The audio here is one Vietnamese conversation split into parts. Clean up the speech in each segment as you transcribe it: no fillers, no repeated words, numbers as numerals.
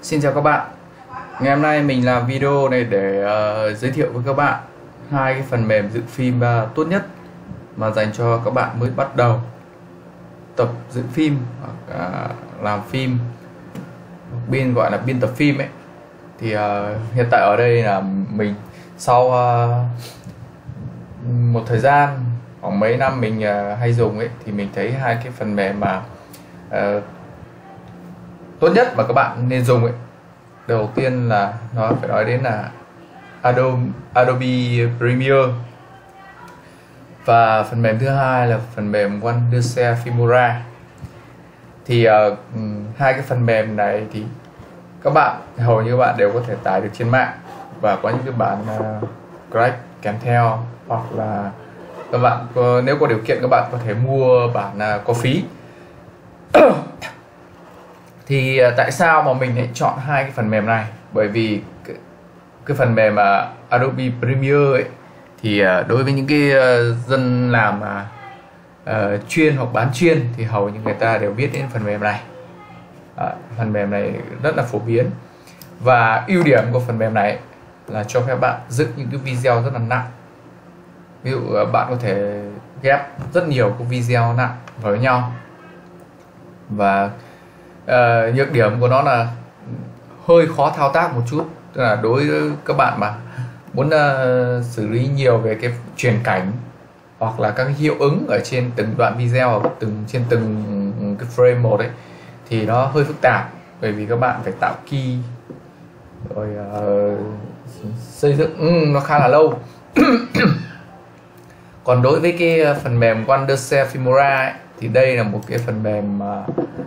Xin chào các bạn. Ngày hôm nay mình làm video này để giới thiệu với các bạn hai cái phần mềm dựng phim tốt nhất mà dành cho các bạn mới bắt đầu tập dựng phim hoặc làm phim, gọi là biên tập phim ấy. Thì hiện tại ở đây là mình sau một thời gian khoảng mấy năm mình hay dùng ấy, thì mình thấy hai cái phần mềm mà tốt nhất mà các bạn nên dùng ấy. Đầu tiên là nó phải nói đến là Adobe Premiere, và phần mềm thứ hai là phần mềm Wondershare Filmora. Thì hai cái phần mềm này thì hầu như các bạn đều có thể tải được trên mạng, và có những cái bản crack kèm theo, hoặc là các bạn nếu có điều kiện các bạn có thể mua bản có phí. Thì tại sao mà mình lại chọn hai cái phần mềm này? Bởi vì cái phần mềm Adobe Premiere ấy, thì đối với những cái dân làm chuyên hoặc bán chuyên thì hầu như người ta đều biết đến phần mềm này. Phần mềm này rất là phổ biến, và ưu điểm của phần mềm này là cho phép bạn dựng những cái video rất là nặng. Ví dụ bạn có thể ghép rất nhiều cái video nặng với nhau, và nhược điểm của nó là hơi khó thao tác một chút. Tức là đối với các bạn mà muốn xử lý nhiều về cái chuyển cảnh hoặc là các hiệu ứng ở trên từng đoạn video, trên từng cái frame một ấy, thì nó hơi phức tạp, bởi vì các bạn phải tạo key rồi xây dựng nó khá là lâu. Còn đối với cái phần mềm Wondershare Filmora ấy, thì đây là một cái phần mềm mà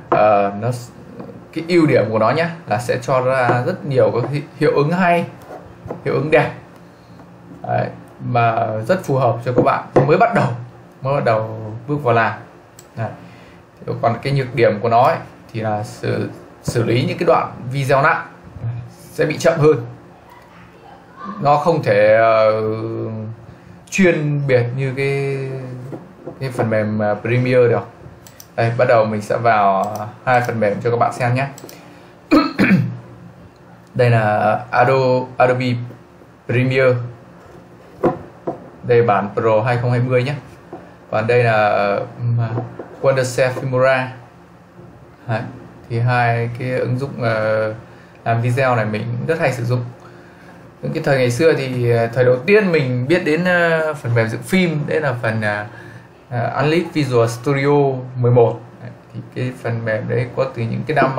cái ưu điểm của nó nhé là sẽ cho ra rất nhiều các hiệu ứng hay, hiệu ứng đẹp. Đấy, mà rất phù hợp cho các bạn mới bắt đầu bước vào làm. Đấy. Còn cái nhược điểm của nó ấy, thì là xử lý những cái đoạn video nặng sẽ bị chậm hơn. Nó không thể chuyên biệt như cái phần mềm Premiere được. Đây, bắt đầu mình sẽ vào hai phần mềm cho các bạn xem nhé. Đây là Adobe Premiere. Đây là bản Pro 2020 nhé. Và đây là Wondershare Filmora. Đấy, thì hai cái ứng dụng làm video này mình rất hay sử dụng. Những cái thời ngày xưa thì thời đầu tiên mình biết đến phần mềm dựng phim, đấy là phần Unleashed Visual Studio 11. Thì cái phần mềm đấy có từ những cái năm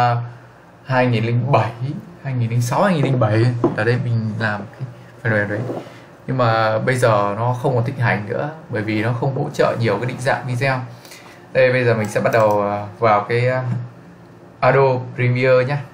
2007, 2006, 2007 ở đây mình làm cái phần mềm đấy. Nhưng mà bây giờ nó không còn thịnh hành nữa, bởi vì nó không hỗ trợ nhiều cái định dạng video. Đây, bây giờ mình sẽ bắt đầu vào cái Adobe Premiere nhé.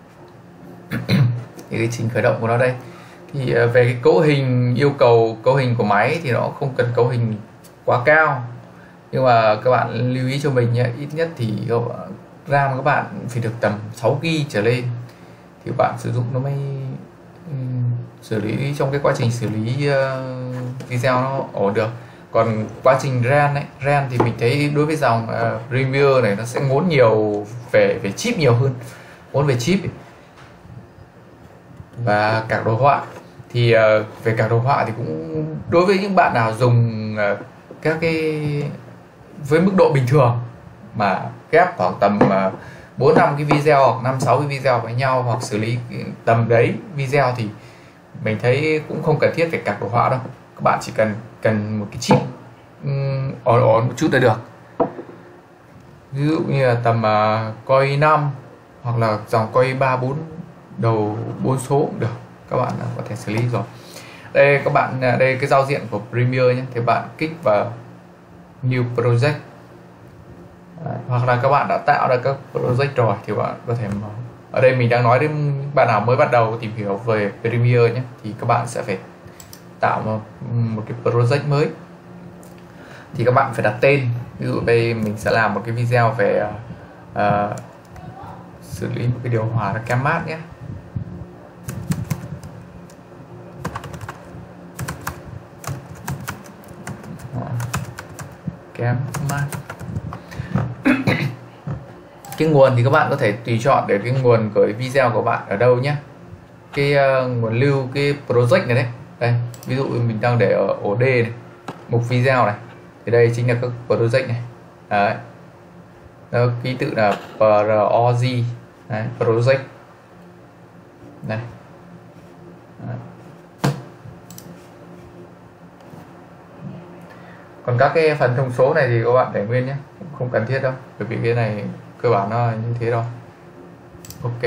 Thì cái trình khởi động của nó đây. Thì về cái cấu hình, yêu cầu cấu hình của máy thì nó không cần cấu hình quá cao, nhưng mà các bạn lưu ý cho mình nhé, ít nhất thì RAM các bạn phải được tầm 6 GB trở lên thì bạn sử dụng nó mới xử lý, trong cái quá trình xử lý video nó ổn được. Còn quá trình RAM thì mình thấy đối với dòng Premiere này nó sẽ ngốn nhiều về chip nhiều hơn, ngốn về chip ấy. Và card đồ họa thì về card đồ họa thì cũng đối với những bạn nào dùng các cái với mức độ bình thường mà ghép khoảng tầm 4-5 cái video hoặc 5-6 cái video với nhau, hoặc xử lý tầm đấy video, thì mình thấy cũng không cần thiết phải card đồ họa đâu. Các bạn chỉ cần một cái chip ổn một chút là được. Ví dụ như là tầm Core i5 hoặc là dòng Core i3 đầu 4 số cũng được, các bạn có thể xử lý rồi. Đây các bạn, đây cái giao diện của Premiere nhé, thì bạn kích vào New Project. Đấy, hoặc là các bạn đã tạo ra các project rồi thì bạn có thể mở. Ở đây mình đang nói đến bạn nào mới bắt đầu tìm hiểu về Premiere nhé, thì các bạn sẽ phải tạo một cái project mới. Thì các bạn phải đặt tên. Ví dụ đây mình sẽ làm một cái video về xử lý một cái điều hòa là cam mát nhé. Cam mát. Cái nguồn thì các bạn có thể tùy chọn để cái nguồn của video của bạn ở đâu nhé. Cái nguồn lưu cái project này đấy, đây ví dụ mình đang để ở ổ D này, mục video này, thì đây chính là các project này. Đấy. Đó, ký tự là PROJ, đấy, project này. Đấy. Còn các cái phần thông số này thì các bạn để nguyên nhé, không cần thiết đâu, bởi vì cái này cơ bản nó như thế rồi. Ok.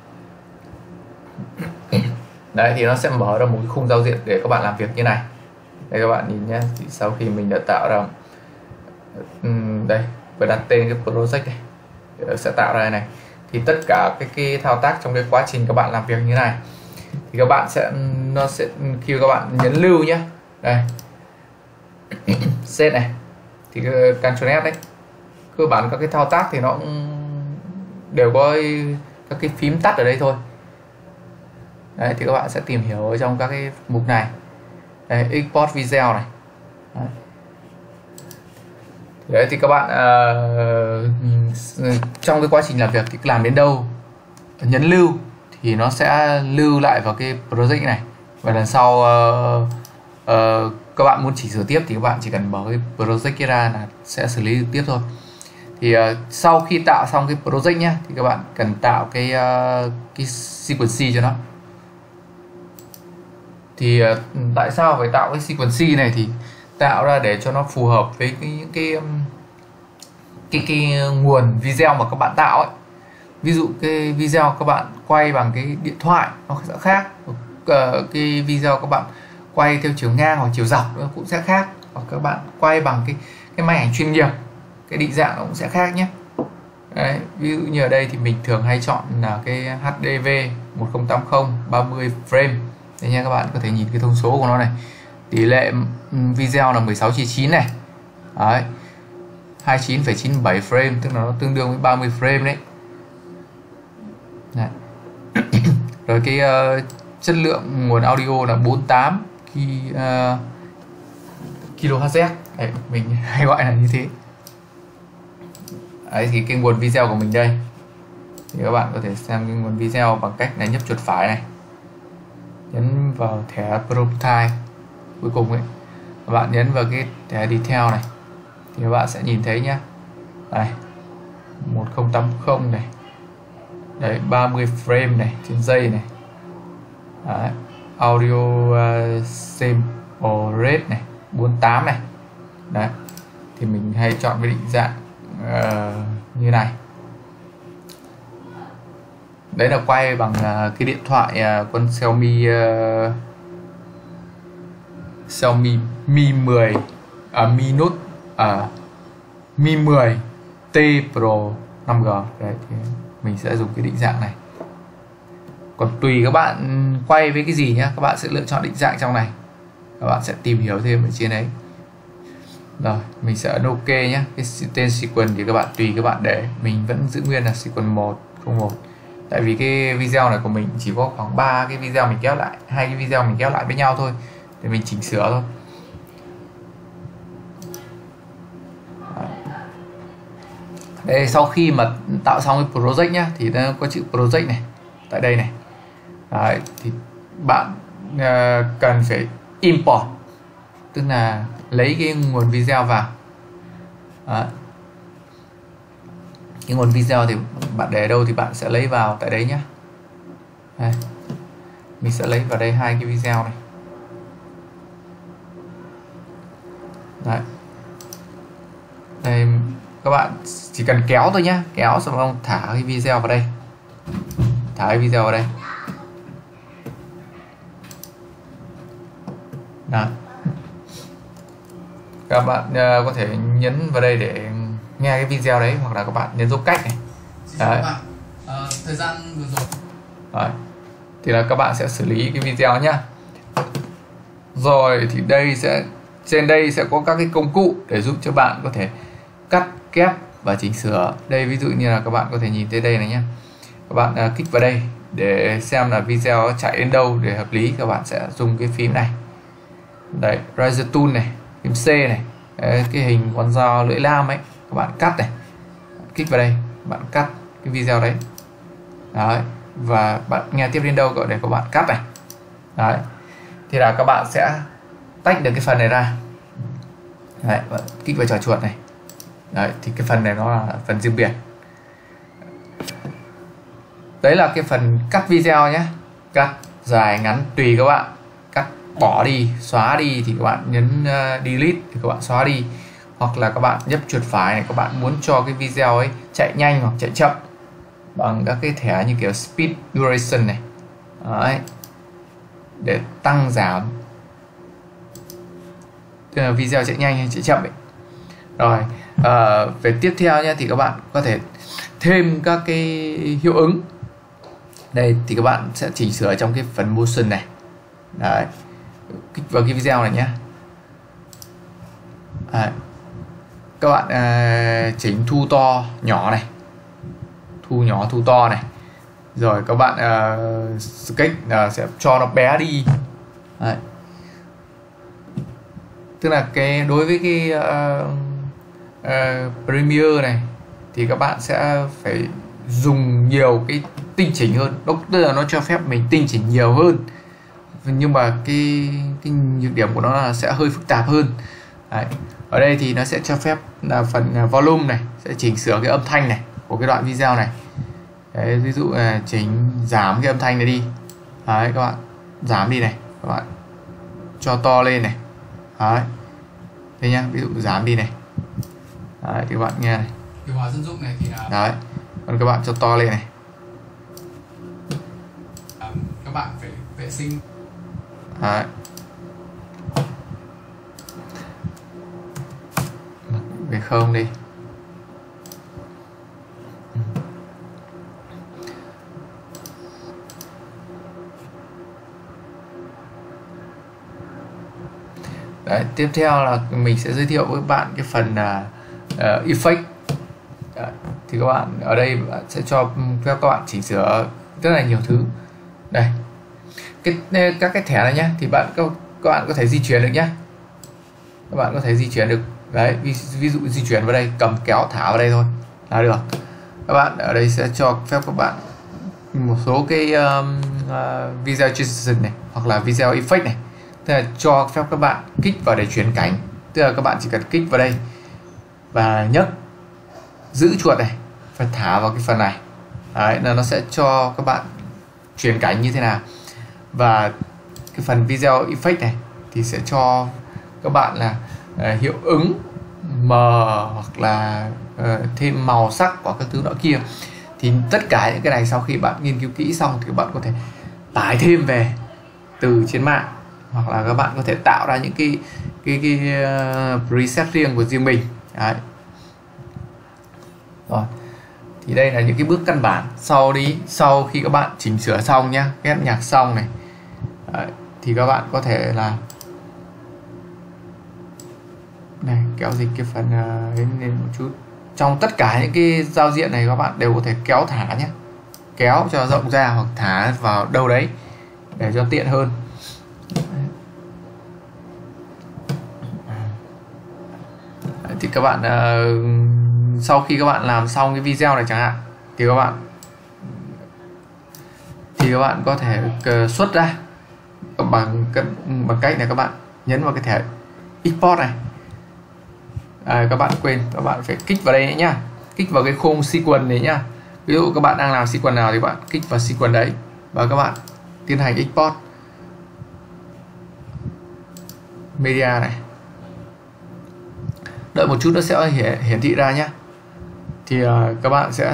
Đấy thì nó sẽ mở ra một cái khung giao diện để các bạn làm việc như này. Đây các bạn nhìn nhé, thì sau khi mình đã tạo ra đây và đặt tên cái project này sẽ tạo ra này, thì tất cả cái thao tác trong cái quá trình các bạn làm việc như này thì các bạn sẽ khi các bạn nhấn lưu nhé, đây set này thì Ctrl S đấy, cơ bản các cái thao tác thì nó cũng đều có các cái phím tắt ở đây thôi. Đấy thì các bạn sẽ tìm hiểu ở trong các cái mục này. Đây, export video này. Đấy thì các bạn trong cái quá trình làm việc thì làm đến đâu nhấn lưu thì nó sẽ lưu lại vào cái project này, và lần sau các bạn muốn chỉnh sửa tiếp thì các bạn chỉ cần mở cái project ra là sẽ xử lý tiếp thôi. Thì sau khi tạo xong cái project nhé, thì các bạn cần tạo cái sequence cho nó. Thì tại sao phải tạo cái sequence này, thì tạo ra để cho nó phù hợp với những cái nguồn video mà các bạn tạo ấy. Ví dụ cái video các bạn quay bằng cái điện thoại nó sẽ khác, cái video các bạn quay theo chiều ngang hoặc chiều dọc nó cũng sẽ khác, hoặc các bạn quay bằng cái máy ảnh chuyên nghiệp, cái định dạng nó cũng sẽ khác nhé. Đấy, ví dụ như ở đây thì mình thường hay chọn là cái HDV 1080 30 frame. Đây nha, các bạn có thể nhìn cái thông số của nó này, tỷ lệ video là 16:9 này. Đấy, 29,97 frame, tức là nó tương đương với 30 frame đấy. Đấy. Rồi cái chất lượng nguồn audio là 48 kHz. Đấy, mình hay gọi là như thế. Đấy thì cái nguồn video của mình đây, thì các bạn có thể xem cái nguồn video bằng cách là nhấp chuột phải này, nhấn vào thẻ prototype cuối cùng ấy, các bạn nhấn vào cái thẻ detail này thì các bạn sẽ nhìn thấy nhé, đây 1080 này, đấy 30 frame này trên giây này. Đấy, audio sample rate này 48 này. Đấy thì mình hay chọn cái định dạng như này. Đấy là quay bằng cái điện thoại con Xiaomi Mi 10 Mi Note Mi 10 T Pro 5G. Đấy thì mình sẽ dùng cái định dạng này. Còn tùy các bạn quay với cái gì nhá, các bạn sẽ lựa chọn định dạng trong này, các bạn sẽ tìm hiểu thêm ở trên đấy. Rồi mình sẽ ấn OK nhé. Cái tên sequence thì các bạn tùy các bạn để, mình vẫn giữ nguyên là sequence 101. Tại vì cái video này của mình chỉ có khoảng 3 cái video mình kéo lại, 2 cái video mình kéo lại với nhau thôi để mình chỉnh sửa thôi. Đây, sau khi mà tạo xong cái project nhá, thì nó có chữ project này tại đây này. Đấy, thì bạn cần phải import, tức là lấy cái nguồn video vào. Đấy. Cái nguồn video thì bạn để đâu thì bạn sẽ lấy vào tại đấy nhé. Đây. Mình sẽ lấy vào đây 2 cái video này. Đấy. Đây các bạn chỉ cần kéo thôi nhé, kéo xong rồi thả cái video vào đây, thả cái video vào đây. Đó. Các bạn có thể nhấn vào đây để nghe cái video đấy, hoặc là các bạn nhấn dấu cách này. Đấy. Thời gian vừa rồi. Đấy. Thì là các bạn sẽ xử lý cái video nhá. Rồi thì đây trên đây sẽ có các cái công cụ để giúp cho bạn có thể cắt, ghép và chỉnh sửa. Đây ví dụ như là các bạn có thể nhìn thấy đây này nhé. Các bạn kích vào đây để xem là video chạy đến đâu để hợp lý, các bạn sẽ dùng cái phím này. Đấy, Razor Tool này, phím C này. Đấy, cái hình con dao lưỡi lam ấy, các bạn cắt này, kích vào đây, bạn cắt cái video đấy. Đấy, và bạn nghe tiếp đến đâu để các bạn cắt này. Đấy, thì là các bạn sẽ tách được cái phần này ra. Đấy, bạn kích vào trò chuột này. Đấy, thì cái phần này nó là phần riêng biệt. Đấy là cái phần cắt video nhé. Cắt dài ngắn tùy các bạn. Cắt bỏ đi, xóa đi thì các bạn nhấn delete thì các bạn xóa đi. Hoặc là các bạn nhấp chuột phải này, các bạn muốn cho cái video ấy chạy nhanh hoặc chạy chậm bằng các cái thẻ như kiểu speed duration này. Đấy, để tăng giảm tức là video chạy nhanh hay chạy chậm ấy. Rồi về tiếp theo nha, thì các bạn có thể thêm các cái hiệu ứng. Đây thì các bạn sẽ chỉnh sửa trong cái phần motion này. Đấy, kích vào cái video này nhé. Các bạn chỉnh thu to nhỏ này, thu nhỏ thu to này, rồi các bạn sketch sẽ cho nó bé đi. Đấy, tức là cái đối với cái Premiere này thì các bạn sẽ phải dùng nhiều cái tinh chỉnh hơn, tức là nó cho phép mình tinh chỉnh nhiều hơn, nhưng mà cái nhược điểm của nó là sẽ hơi phức tạp hơn. Đấy, ở đây thì nó sẽ cho phép là phần volume này sẽ chỉnh sửa cái âm thanh này của cái đoạn video này. Đấy, ví dụ là chỉnh giảm cái âm thanh này đi. Đấy, các bạn giảm đi này, các bạn cho to lên này. Đấy, đây nhá, ví dụ giảm đi này. Đấy, thì các bạn nghe này. Điều hòa dân dụng này thì là đấy, còn các bạn cho to lên này. các bạn phải vệ sinh. Đấy, về không đi. Đấy, tiếp theo là mình sẽ giới thiệu với các bạn cái phần effect. Đấy, thì các bạn ở đây bạn sẽ cho phép các bạn chỉnh sửa rất là nhiều thứ. Đây, các cái thẻ này nhé, thì các bạn có thể di chuyển được nhé. Các bạn có thể di chuyển được. Đấy, ví dụ di chuyển vào đây, cầm kéo thả vào đây thôi là được. Các bạn ở đây sẽ cho phép các bạn một số cái video transition này, hoặc là video effect này, tức là cho phép các bạn kích vào để chuyển cảnh. Tức là các bạn chỉ cần kích vào đây và nhấc, giữ chuột này và thả vào cái phần này. Đấy, là nó sẽ cho các bạn chuyển cảnh như thế nào. Và cái phần video effect này thì sẽ cho các bạn là hiệu ứng mờ, hoặc là thêm màu sắc của các thứ nọ kia. Thì tất cả những cái này sau khi bạn nghiên cứu kỹ xong thì các bạn có thể tải thêm về từ trên mạng, hoặc là các bạn có thể tạo ra những cái preset riêng của riêng mình. Đấy. Rồi, thì đây là những cái bước căn bản. Sau khi các bạn chỉnh sửa xong nhá, ghép nhạc xong này. Đấy, thì các bạn có thể là này, kéo dịch cái phần lên một chút. Trong tất cả những cái giao diện này các bạn đều có thể kéo thả nhé, kéo cho rộng ra hoặc thả vào đâu đấy để cho tiện hơn. Đấy, thì các bạn sau khi các bạn làm xong cái video này chẳng hạn, thì các bạn có thể xuất ra bằng cách này, các bạn nhấn vào cái thẻ export này. Các bạn quên, các bạn phải kích vào đây nữa nhá, kích vào cái khung sequence này nhá. Ví dụ các bạn đang làm sequence nào thì bạn kích vào sequence đấy và các bạn tiến hành export media này. Đợi một chút nó sẽ hiển thị ra nhé. Thì các bạn sẽ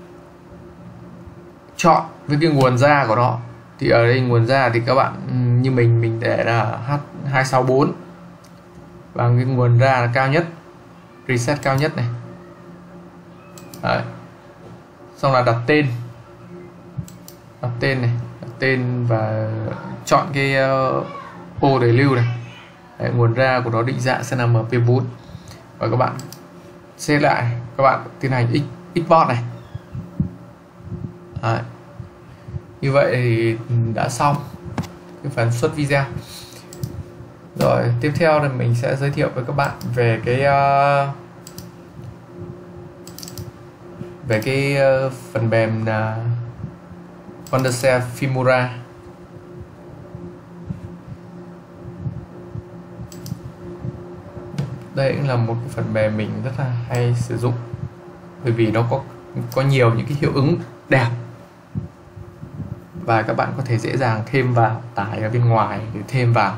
chọn với cái nguồn ra của nó. Thì ở đây nguồn ra thì các bạn như mình để là H264 và cái nguồn ra là cao nhất, preset cao nhất này. Đấy. Xong là đặt tên này, đặt tên và chọn cái ô để lưu này. Đấy, nguồn ra của nó định dạng sẽ là MP4 và các bạn xếp lại, các bạn tiến hành export này. Đấy. Như vậy thì đã xong cái phần xuất video. Rồi tiếp theo thì mình sẽ giới thiệu với các bạn về cái về cái phần mềm Wondershare Filmora. Đây cũng là một cái phần mềm mình rất là hay sử dụng, bởi vì nó có nhiều những cái hiệu ứng đẹp và các bạn có thể dễ dàng thêm vào, tải ở bên ngoài để thêm vào.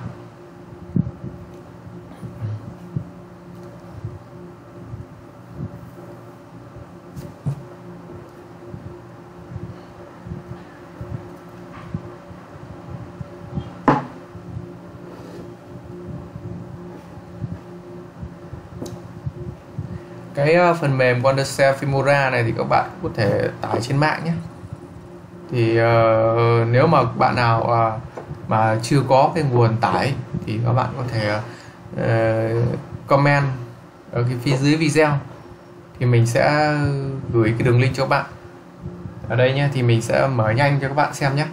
Cái phần mềm Wondershare Filmora này thì các bạn có thể tải trên mạng nhé. Thì nếu mà bạn nào mà chưa có cái nguồn tải thì các bạn có thể comment ở cái phía dưới video, thì mình sẽ gửi cái đường link cho các bạn ở đây nhé. Thì mình sẽ mở nhanh cho các bạn xem nhé.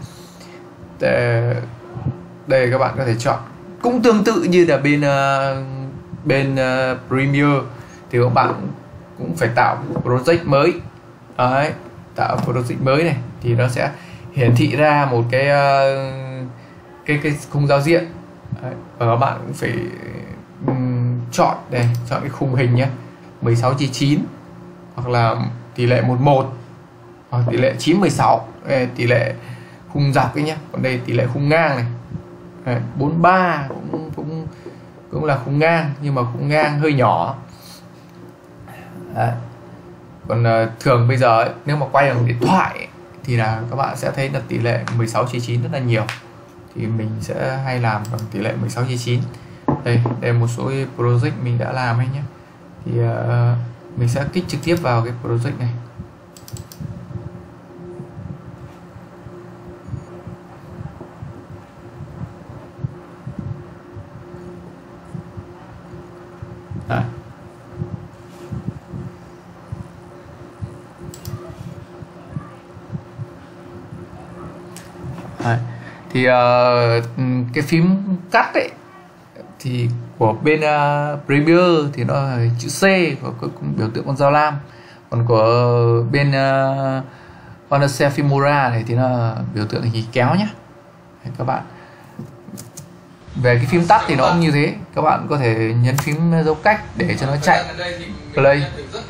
Đây các bạn có thể chọn, cũng tương tự như là bên Premiere, thì các bạn cũng phải tạo project mới. Đấy, tạo project mới này thì nó sẽ hiển thị ra một cái khung giao diện. Đấy, và các bạn cũng phải chọn đây, chọn cái khung hình nhé, 16:9 hoặc là tỷ lệ 11 hoặc tỷ lệ 9:16, tỷ lệ khung dọc ấy nhé. Còn đây tỷ lệ khung ngang này. Đấy, 43 cũng là khung ngang, nhưng mà khung ngang hơi nhỏ. Đấy. Còn thường bây giờ ấy, nếu mà quay bằng điện thoại ấy, thì là các bạn sẽ thấy là tỷ lệ 16:9 rất là nhiều, thì mình sẽ hay làm bằng tỷ lệ 16:9. Đây một số project mình đã làm ấy nhé. Thì mình sẽ kích trực tiếp vào cái project này. Đấy. Đấy. Thì cái phím cắt ấy thì của bên Premiere thì nó là chữ C, và cũng biểu tượng con dao lam. Còn của bên Wondershare Filmora này thì nó là biểu tượng hình kéo nhé. Đấy, các bạn về cái phím tắt thì nó cũng như thế, các bạn có thể nhấn phím dấu cách để cho nó chạy play.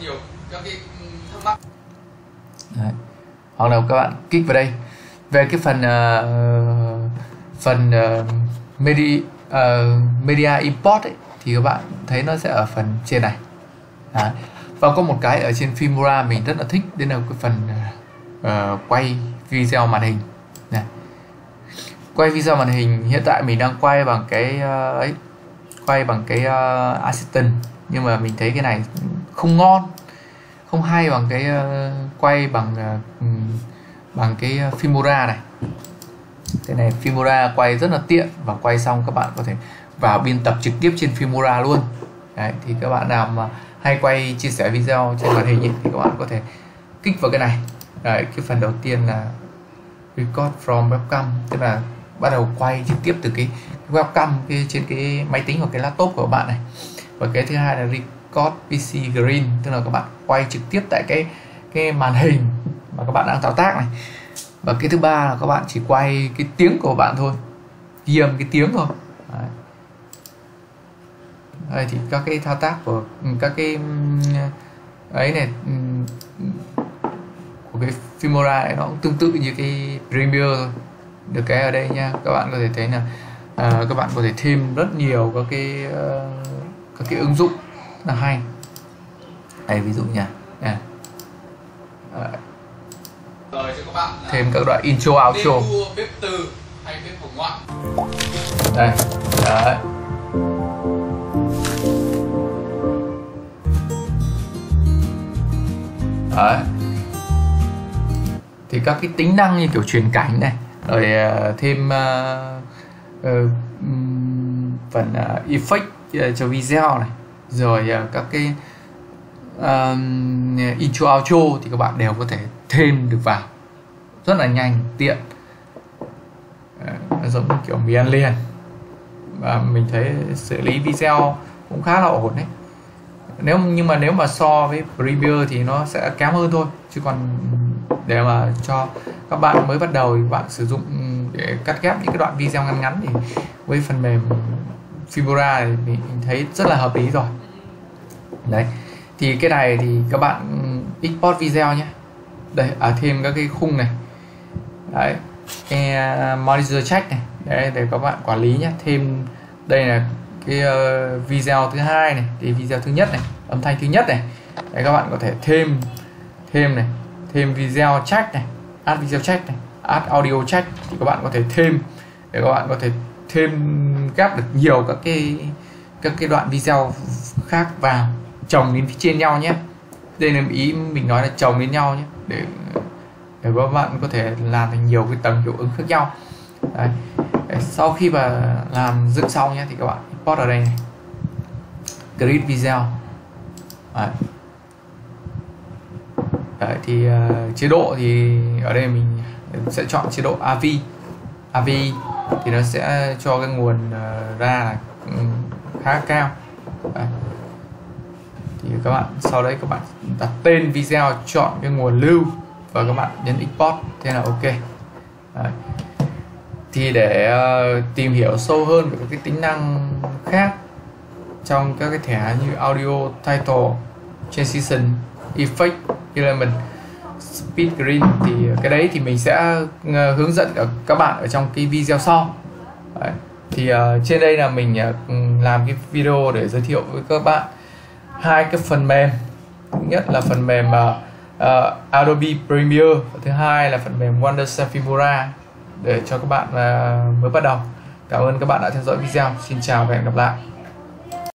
Đấy. Hoặc là các bạn kích vào đây. Về cái phần media import ấy, thì các bạn thấy nó sẽ ở phần trên này. Đấy. Và có một cái ở trên Filmora mình rất là thích, đây là cái phần quay video màn hình này. Quay video màn hình hiện tại mình đang quay bằng cái quay bằng cái Assistant, nhưng mà mình thấy cái này không ngon, không hay bằng cái quay bằng cái Filmora này. Cái này Filmora quay rất là tiện, và quay xong các bạn có thể vào biên tập trực tiếp trên Filmora luôn. Đấy, thì các bạn nào mà hay quay chia sẻ video trên màn hình ấy, thì các bạn có thể kích vào cái này. Đấy, cái phần đầu tiên là record from webcam, tức là bắt đầu quay trực tiếp từ cái webcam trên cái máy tính hoặc cái laptop của các bạn này. Và cái thứ hai là record PC green, tức là các bạn quay trực tiếp tại cái màn hình mà các bạn đang thao tác này. Và cái thứ ba là các bạn chỉ quay cái tiếng của bạn thôi, ghi âm cái tiếng thôi. Đấy. Đây thì các cái thao tác của các cái ấy này của cái Filmora này nó cũng tương tự như cái Premiere thôi. Được cái ở đây nha, các bạn có thể thấy là các bạn có thể thêm rất nhiều các cái ứng dụng là hay. Đây ví dụ nha. Thêm các đoạn intro outro. Bếp từ hay bếp hồng ngoại. Đây. Đấy. Đấy. Thì các cái tính năng như kiểu truyền cảnh này, rồi thêm phần effect cho video này, rồi các cái intro outro thì các bạn đều có thể thêm được vào rất là nhanh, tiện. Nó giống kiểu mì ăn liền, và mình thấy xử lý video cũng khá là ổn đấy. Nhưng mà nếu mà so với Premiere thì nó sẽ kém hơn thôi, chứ còn để mà cho các bạn mới bắt đầu thì bạn sử dụng để cắt ghép những cái đoạn video ngắn ngắn thì với phần mềm Filmora thì mình thấy rất là hợp lý rồi. Đấy, thì cái này thì các bạn export video nhé. Đây, thêm các cái khung này. Đấy, cái monitor check này. Đấy, để các bạn quản lý nhé. Thêm đây là cái video thứ hai này, cái video thứ nhất này, âm thanh thứ nhất này. Đấy, các bạn có thể thêm video check này, add video check này, add audio check thì các bạn có thể thêm để các bạn có thể thêm ghép được nhiều các cái đoạn video khác vào, chồng lên phía trên nhau nhé. Đây là ý mình nói là chồng lên nhau nhé, để các bạn có thể làm thành nhiều cái tầng hiệu ứng khác nhau. Đấy. Sau khi mà làm dựng xong nhé thì các bạn import ở đây này, create video. Đấy, thì chế độ thì ở đây mình sẽ chọn chế độ AVI thì nó sẽ cho cái nguồn ra là khá cao. Đấy. Thì các bạn sau đấy các bạn đặt tên video, chọn cái nguồn lưu và các bạn nhấn export, thế là ok. Đấy. Thì để tìm hiểu sâu hơn về các cái tính năng khác trong các cái thẻ như audio, title, transition, effect, element, speed green thì cái đấy thì mình sẽ hướng dẫn các bạn ở trong cái video sau. Đấy. Thì trên đây là mình làm cái video để giới thiệu với các bạn hai cái phần mềm. Thứ nhất là phần mềm Adobe Premiere, và thứ hai là phần mềm Wondershare Filmora để cho các bạn mới bắt đầu. Cảm ơn các bạn đã theo dõi video. Xin chào và hẹn gặp lại.